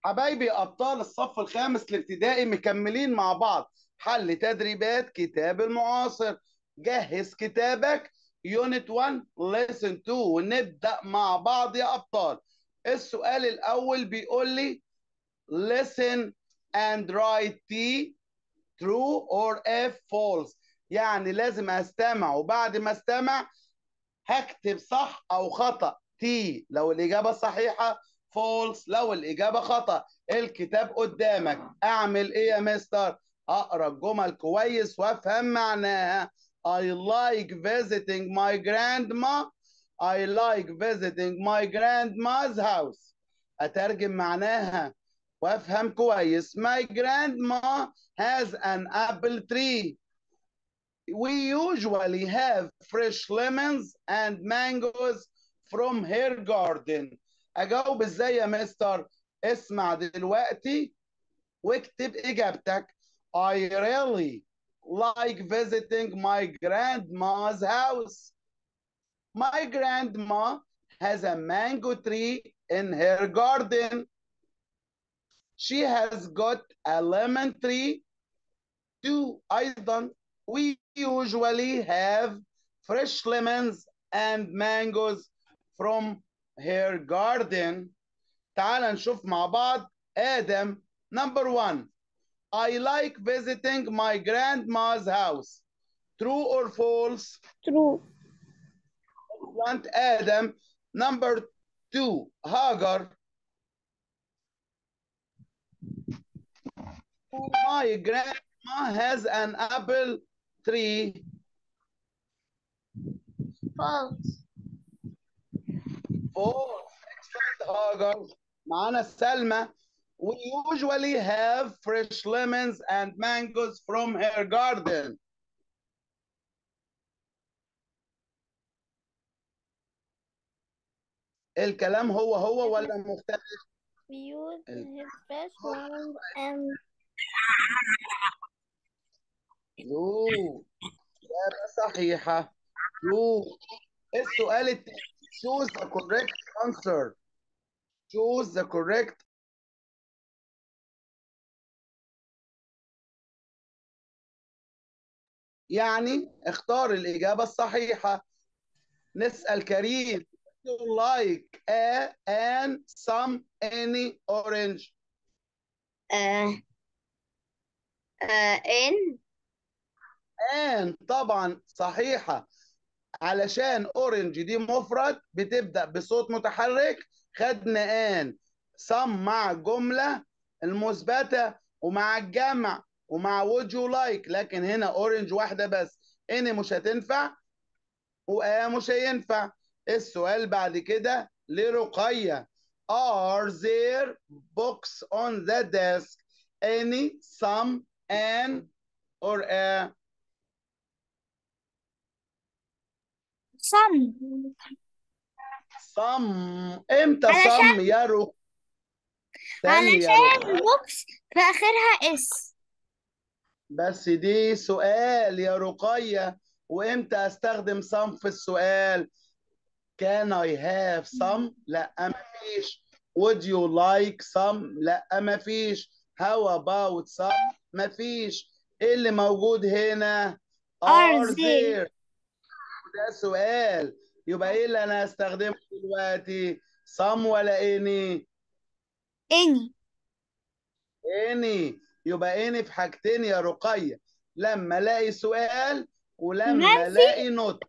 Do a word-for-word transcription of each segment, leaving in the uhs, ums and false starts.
حبايبي أبطال الصف الخامس الابتدائي مكملين مع بعض حل تدريبات كتاب المعاصر. جهز كتابك يونت واحد lesson اتنين ونبدأ مع بعض يا أبطال. السؤال الأول بيقول لي listen and write T true or F false. يعني لازم أستمع وبعد ما أستمع هكتب صح أو خطأ. تي لو الإجابة صحيحة، فولس لو الإجابة خطأ. الكتاب قدامك، أعمل إيه يا مستر؟ أقرأ الجمل كويس وأفهم معناها. I like visiting my grandma. I like visiting my grandma's house. أترجم معناها وأفهم كويس. My grandma has an apple tree. We usually have fresh lemons and mangoes from her garden. أجاوب إزاي يا مستر؟ اسمع دلوقتي واكتب إجابتك. I really like visiting my grandma's house. My grandma has a mango tree in her garden. She has got a lemon tree too. أيضا we usually have fresh lemons and mangoes from her garden. تعال نشوف مع بعض. آدم number one. I like visiting my grandma's house. True or false? True. Want Adam. Number two. Hagar. My grandma has an apple tree. False. False. Excellent, Hagar. معانا سلمى. We usually have fresh lemons and mangoes from her garden. الكلام هو هو ولا مختلف؟ We use his fresh ones and يو إجابة صحيحة. يو. السؤال التاني. Choose the correct answer. Choose the correct. يعني اختار الإجابة الصحيحة. نسأل كريم. You like a, and, some, any, orange. uh, uh, in and طبعا صحيحة. علشان اورنج دي مفرد بتبدأ بصوت متحرك، خدنا ان. صم مع الجملة المثبتة ومع الجمع ومع would you like، لكن هنا اورنج واحدة بس. ان مش هتنفع وآ مش هينفع. السؤال بعد كده لرقية. Are there books on the desk? Any, some, an, or a. some. صم. امتى علشان صم يا رقية؟ استني يا علشان رقية. بوكس في آخرها اس. بس دي سؤال يا رقية، وامتى استخدم صم في السؤال؟ Can I have some؟ لا مفيش. Would you like some؟ لا مفيش. How about some؟ مفيش. ايه اللي موجود هنا؟ are Are there there؟ ده سؤال، يبقى ايه اللي انا هستخدمه دلوقتي؟ some ولا any؟ any. اني. يبقى اني في حاجتين يا رقية، لما الاقي سؤال ولما منفي الاقي نوت.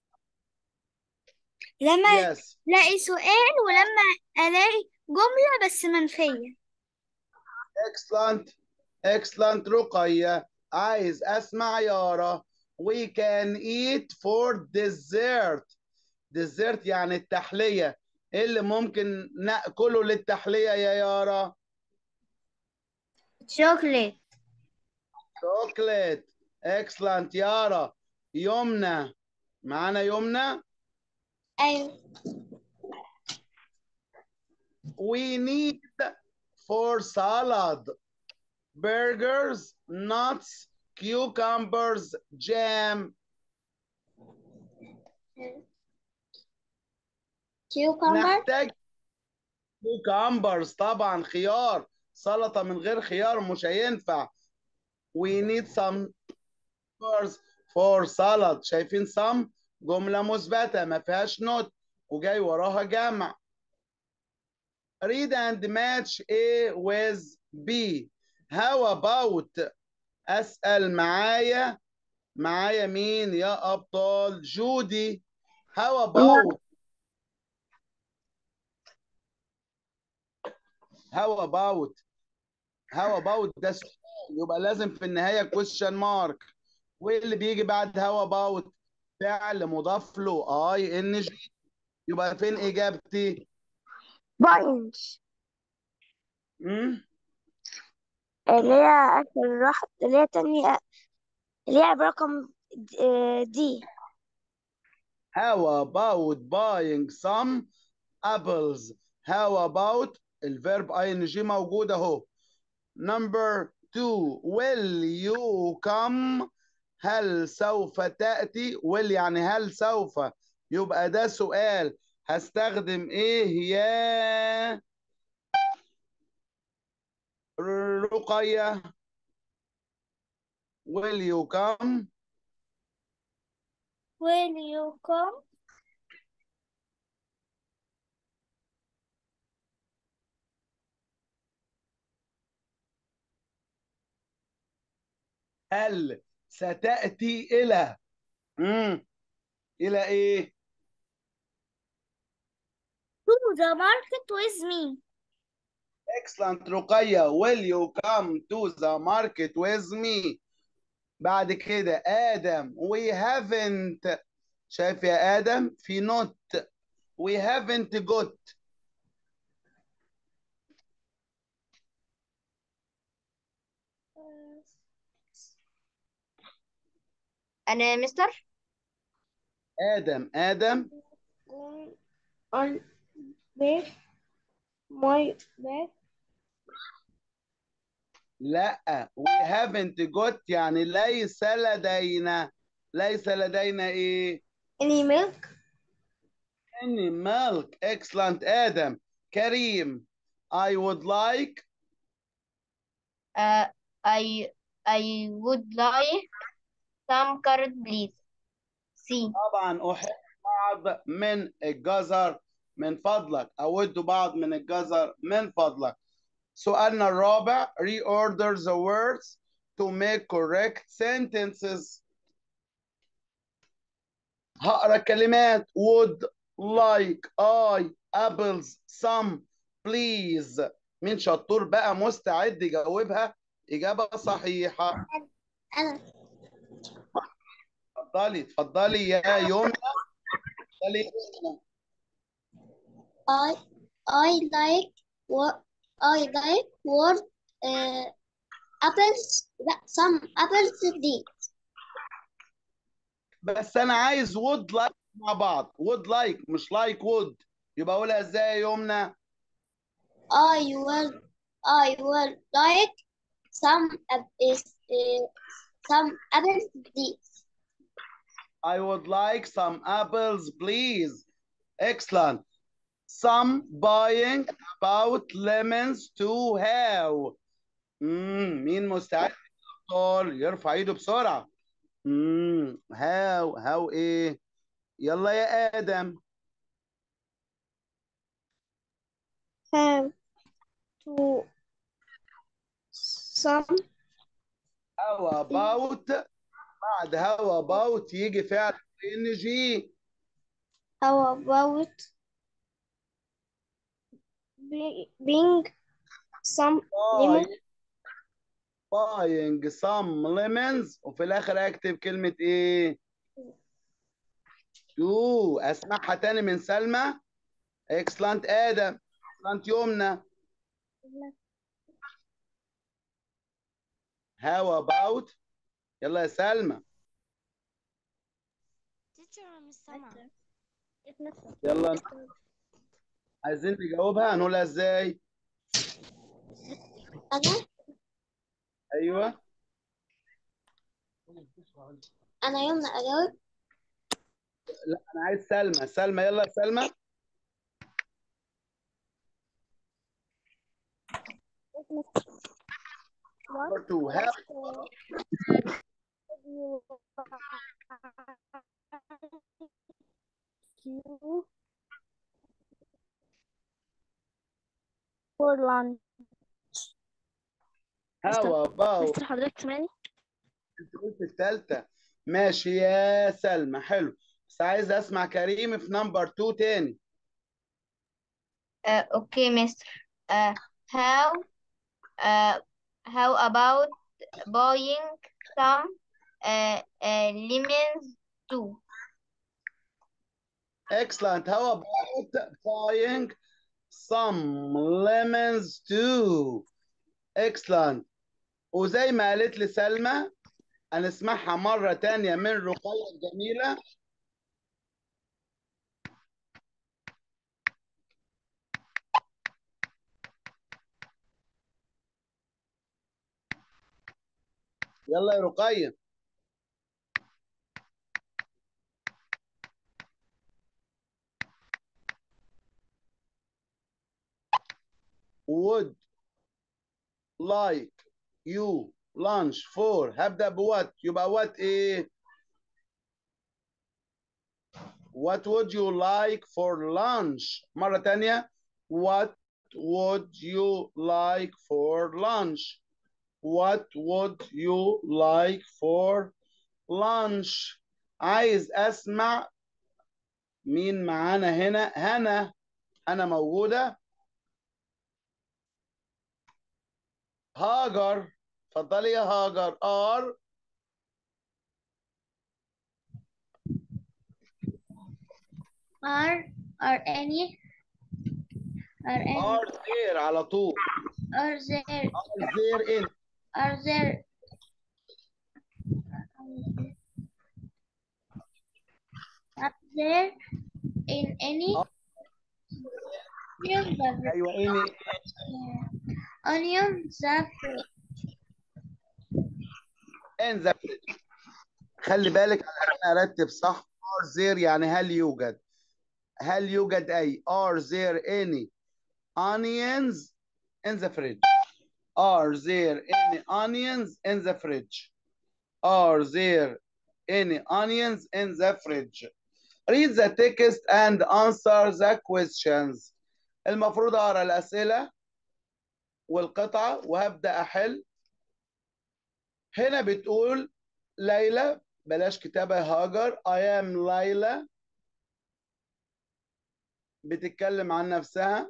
لما يس. الاقي سؤال ولما الاقي جملة بس منفية. اكسلنت. اكسلنت رقية. عايز اسمع يارا. we can eat for dessert. dessert يعني التحلية. ايه اللي ممكن ناكله للتحلية يا يارا؟ chocolate. شوكليت. اكسلنت يارا. يمنى. معانا يمنى. ايوه. we need for salad burgers, nuts, cucumbers, jam. cucumber. نحتاج كوكامبرز طبعا خيار، سلطة من غير خيار مش هينفع. we need some peppers for salad. شايفين some جملة مثبتة ما فيهاش not وجاي وراها جمع. read and match A with B. how about أسأل معايا معايا مين يا أبطال؟ جودي. how about how about how about ده سؤال يبقى لازم في النهاية question mark. واللي بيجي بعد how about فعل مضاف له اي ان جي. يبقى فين اجابتي؟ بوينت امم اللي هي آخر واحد، اللي هي تاني، اللي هي برقم دي. how about buying some apples. how about الفيرب اي ان جي موجود اهو. number two will you come. هل سوف تأتي؟ will يعني هل سوف، يبقى ده سؤال هستخدم ايه يا رقية؟ will you come. will you come. هل ستأتي إلى مم. إلى إيه؟ to the market with me. excellent رقية. will you come to the market with me. بعد كده آدم we haven't. شايف يا آدم في not we haven't got. أنا يا مستر آدم آدم on with my bag. لا we haven't got يعني ليس لدينا. ليس لدينا إيه؟ any milk. any milk. excellent آدم. كريم I would like. Uh, I I would like some carrot please. See. طبعا أحب بعض من الجزر من فضلك. أود بعض من الجزر من فضلك. سؤالنا الرابع reorder the words to make correct sentences. هقرا الكلمات would like I apples some please. مين شطور بقى مستعد يجاوبها إجابة صحيحة؟ أنا اتفضلي اتفضلي يا يمنى. اتفضلي يا يمنى. I I like what I like what uh, apples لا some apples did. بس انا عايز would like مع بعض. would like مش like would. يبقى اقولها ازاي يا يمنى؟ I will I will like some app- is uh, some apples did. I would like some apples please. excellent. some buying about lemons to how. مم. مين مستعد يختار يرفع ايده بسرعة؟ مم. how how ايه؟ يلا يا آدم. Have to some. how about بعد how about يجي فعل ان جي. How about be- being some lemon. buying some lemons وفي الاخر اكتب كلمة ايه؟ تو. اسمعها تاني من سلمى. excellent ادم. excellent يمنى. how about يلا يا سلمى. يلا عايزين نجاوبها هنقولها ازاي؟ أنا ايوه أنا يوم أجاوب. لا انا عايز سلمى. سلمى يلا يا سلمى. Number two. How for lunch. how about مستر حضرتك سامعني؟ انت قلت الثالثة. ماشي يا سلمى، حلو. بس عايز اسمع كريم في نمبر اتنين تاني. Uh, okay, mister. Uh, how uh, how about buying some uh, uh, lemons too? Excellent. How about buying some lemons too? Excellent. وزي ما قالت لي سلمى، هنسمعها مرة تانية من رقية الجميلة. يلا يا رقية. would like you lunch for. هبدأ بوات، يبقى وات ايه؟ What would you like for lunch؟ مرة تانية. What would you like for lunch؟ What would you like for lunch؟ عايز اسمع مين معانا هنا. هنا، انا موجودة. هاجر، اتفضلي يا هاجر. ار Are are any are any ار there على طول. are there ار there in. are there are there in any onion the ايوه اني. onion the in the fridge. خلي بالك انا ارتب صح. are there يعني هل يوجد. هل يوجد أي are there any onions in the fridge. Are there any onions in the fridge. Are there any onions in the fridge. Read the text and answer the questions. المفروض أقرأ الأسئلة والقطعة وهبدأ أحل. هنا بتقول ليلى، بلاش كتابة هاجر. I am ليلى، بتتكلم عن نفسها.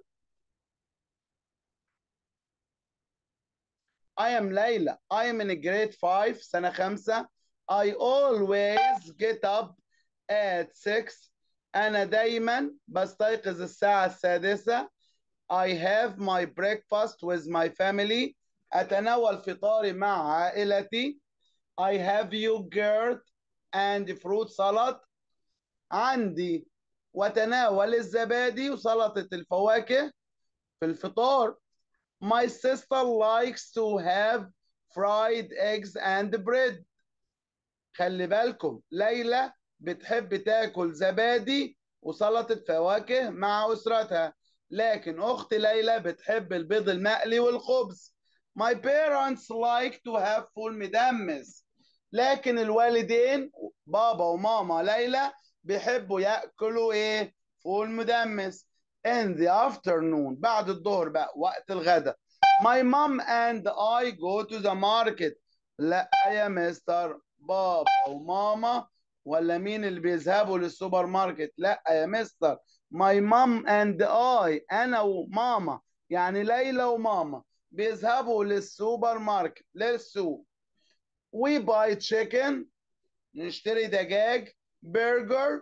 I am ليلى. I am in grade five سنة خمسة. I always get up at six. أنا دايما بستيقظ الساعة السادسة. I have my breakfast with my family. أتناول فطاري مع عائلتي. I have yogurt and fruit salad. عندي وتناول الزبادي وسلطة الفواكه في الفطار. My sister likes to have fried eggs and bread. خلي بالكم ليلى بتحب تاكل زبادي وسلطة فواكه مع أسرتها، لكن أخت ليلى بتحب البيض المقلي والخبز. My parents like to have فول مدمس. لكن الوالدين بابا وماما ليلى بيحبوا ياكلوا ايه؟ فول مدمس. In the afternoon بعد الظهر بقى وقت الغداء. My mom and I go to the market. لا يا مستر، بابا وماما ولا مين اللي بيذهبوا للسوبر ماركت؟ لا يا مستر، my mom and I، أنا وماما، يعني ليلى وماما بيذهبوا للسوبر ماركت، للسوق. we buy chicken، نشتري دجاج. burger،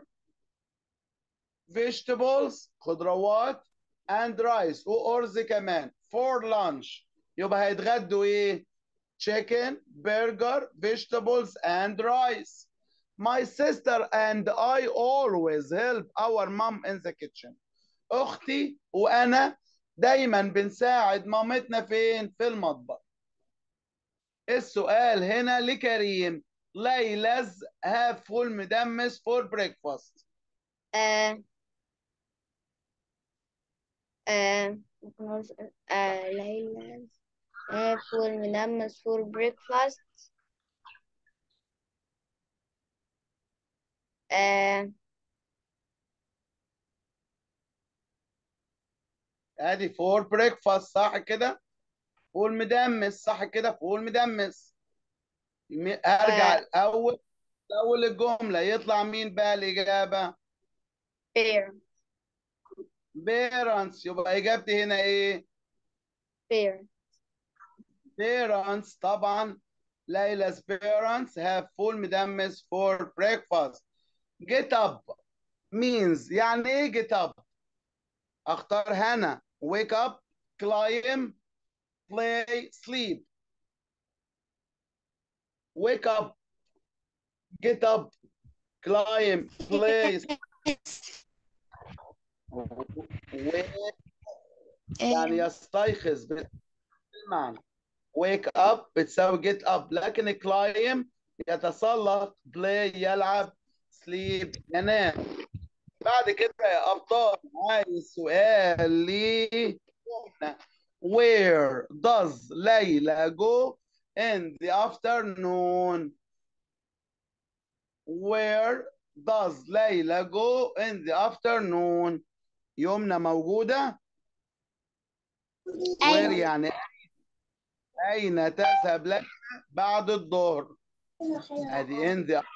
vegetables، خضروات. and rice، وأرز كمان. for lunch، يبقى هيتغدوا إيه؟ chicken, burger, vegetables, and rice. My sister and I always help our mom in the kitchen. أختي وأنا دايما بنساعد مامتنا فين؟ في المطبخ. السؤال هنا لكريم. ليلى's have فول مدمس for breakfast. Uh, uh, uh, Layla's آه، فول مدمس for breakfast. آه ادي فور بريكفاست صح كده؟ فول مدمس صح كده؟ فول مدمس. م- ارجع آه الاول، اول الجمله يطلع مين بقى الاجابه؟ fair بيرنتس. يبقى اجابتي هنا ايه؟ fair. بيرنتس طبعا. ليلى's parents have full مدمس for breakfast. get up means يعني ايه get up؟ اختار هنا wake up، climb، play، sleep. wake up، get up، climb، play. wake يعني يستيقظ بالمعنى. wake up بتساوي get up، لكن climb يتسلق، play يلعب، sleep ينام. بعد كده يا أبطال عايز سؤال لي. where does ليلى go in the afternoon؟ where does ليلى go in the afternoon؟ يومنا موجودة. where أيوة. يعني أين تذهب ليلى بعد الظهر؟ ادي in the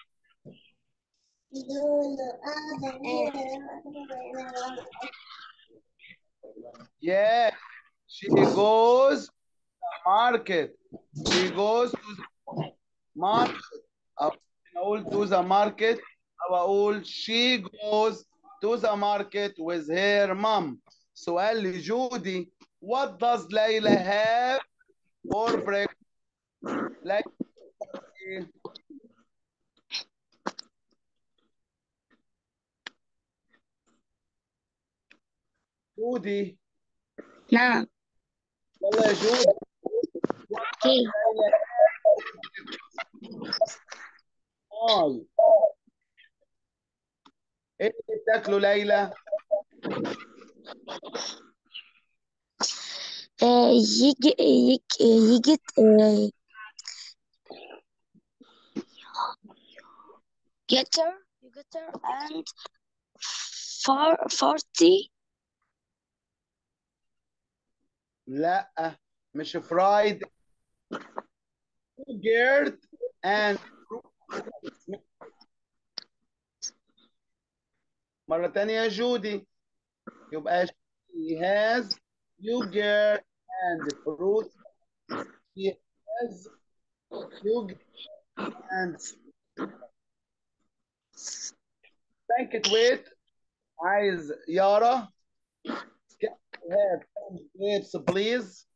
yeah she goes market. she goes to the market. أو أقول to the market أو أقول she goes to the market with her mom. سؤال لجودي. what does ليلى have for breakfast؟ ليلى إيه؟ جودي. نعم. يلا يا جودي. اوكي. آي. ايه اللي بتاكله ليلى؟ آه يجي يجي يجي آه getter getter and far forty. لا مش فرايد. yogurt and fruit. مرة تانية يا جودي. يبقى she has yogurt and fruit. she has yogurt and blanket weight. عايز يارا. can I have some grapes please؟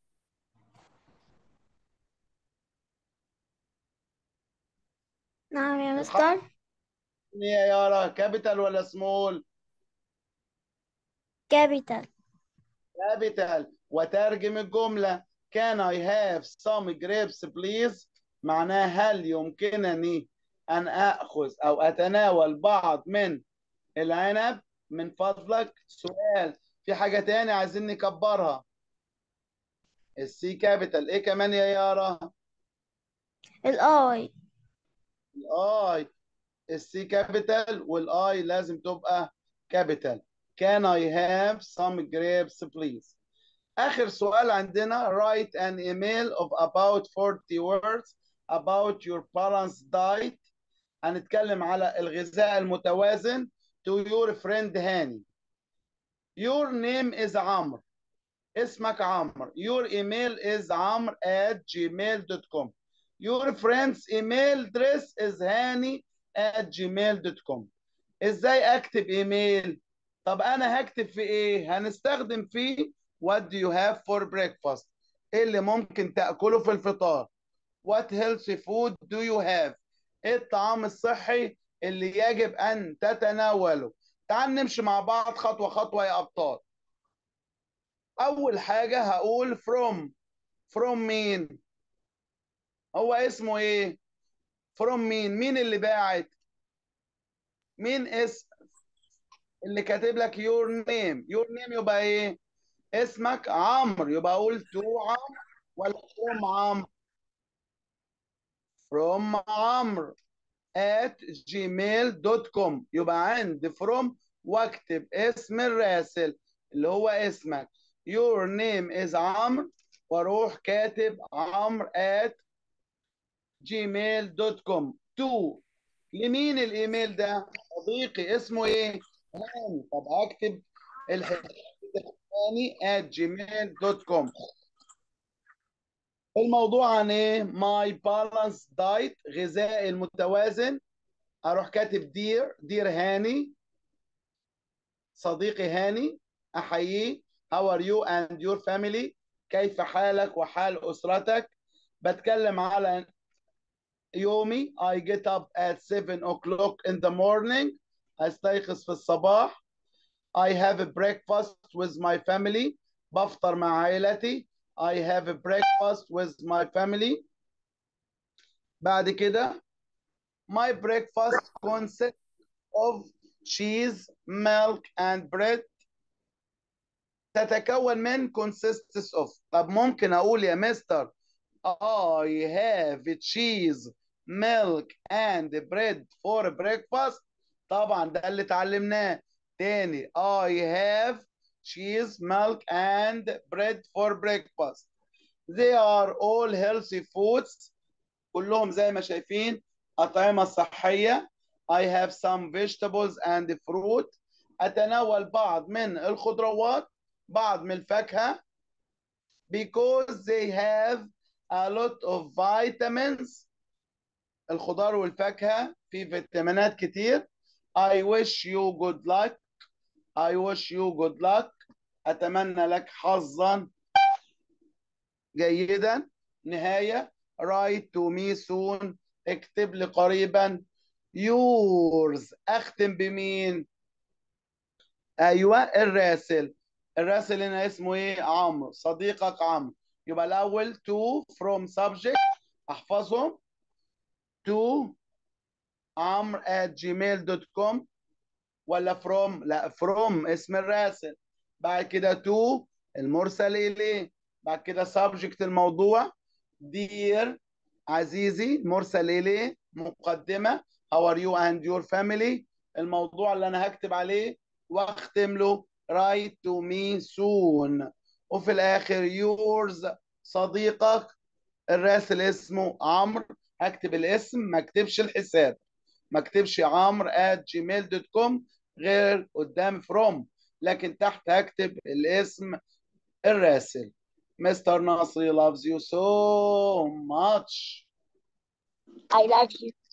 نعم يا الحرف مستر. ايه يا يارا؟ كابيتال ولا سمول؟ كابيتال. كابيتال. وترجم الجملة. can I have some grapes please؟ معناها هل يمكنني أن أخذ أو أتناول بعض من العنب من فضلك؟ سؤال. في حاجة تاني عايزين نكبرها. السي كابيتال. ايه كمان يا يارا؟ الآي. الاي. السي كابيتال والاي لازم تبقى كابيتال. can I have some grapes please؟ آخر سؤال عندنا. write an email of about forty words about your balanced diet. هنتكلم على الغذاء المتوازن to your friend هاني. your name is عمرو. اسمك عمرو. your email is عمرو at gmail dot com. your friend's email address is هاني at gmail dot com. ازاي اكتب ايميل؟ طب انا هكتب في ايه؟ هنستخدم فيه what do you have for breakfast؟ ايه اللي ممكن تاكله في الفطار؟ what healthy food do you have؟ ايه الطعام الصحي اللي يجب ان تتناوله؟ تعال نمشي مع بعض خطوه خطوه يا ابطال. اول حاجه هقول from. from مين؟ هو اسمه ايه؟ from مين؟ مين اللي باعت؟ مين اسم اللي كاتب لك your name؟ your name يبقى ايه؟ اسمك عمرو، يبقى اقول تو عمرو ولا from عمرو؟ from عمرو at جيميل دوت كوم. يبقى عند from واكتب اسم الراسل اللي هو اسمك. your name is عمرو واروح كاتب عمرو at جيميل دوت كوم. تو لمين الايميل ده؟ صديقي اسمه ايه؟ هاني. طب اكتب الحساب هاني at جيميل دوت كوم. الموضوع عن ايه؟ ماي بالانس دايت، غذائي المتوازن. اروح كاتب دير دير هاني، صديقي هاني، احييه. how are you and your family؟ كيف حالك وحال اسرتك؟ بتكلم على يومي. I get up at seven o'clock in the morning. استيقظ في الصباح. I have a breakfast with my family. بفطر مع عائلتي. I have a breakfast with my family. بعد كده my breakfast consists of cheese, milk and bread. تتكون من consists of. طب ممكن اقول يا مستر I have cheese, milk and bread for breakfast؟ طبعا ده اللي اتعلمناه. تاني I have cheese, milk and bread for breakfast. They are all healthy foods. كلهم زي ما شايفين أطعمة صحية. I have some vegetables and fruit. أتناول بعض من الخضروات، بعض من الفاكهة. because they have a lot of vitamins. الخضار والفاكهة في فيتامينات كتير. I wish you good luck. I wish you good luck. أتمنى لك حظا جيدا. نهاية write to me soon. اكتب لي قريبا. yours أختم بمين؟ أيوة الراسل. الراسل هنا اسمه إيه؟ عمرو، صديقك عمرو. يبقى الأول to from subject أحفظهم. to عمرو at جيميل دوت كوم ولا from؟ لا from اسم الراسل. بعد كده to المرسل إليه. بعد كده subject الموضوع. dear عزيزي مرسل إليه. مقدمة how are you and your family، الموضوع اللي أنا هكتب عليه واختم له write to me soon. وفي الآخر yours صديقك الراسل اسمه عمرو. هكتب الاسم ما اكتبش الحساب، ما اكتبش عمرو at جيميل دوت كوم غير قدام from، لكن تحت هكتب الاسم الراسل. مستر ناصري loves you so much. I love you.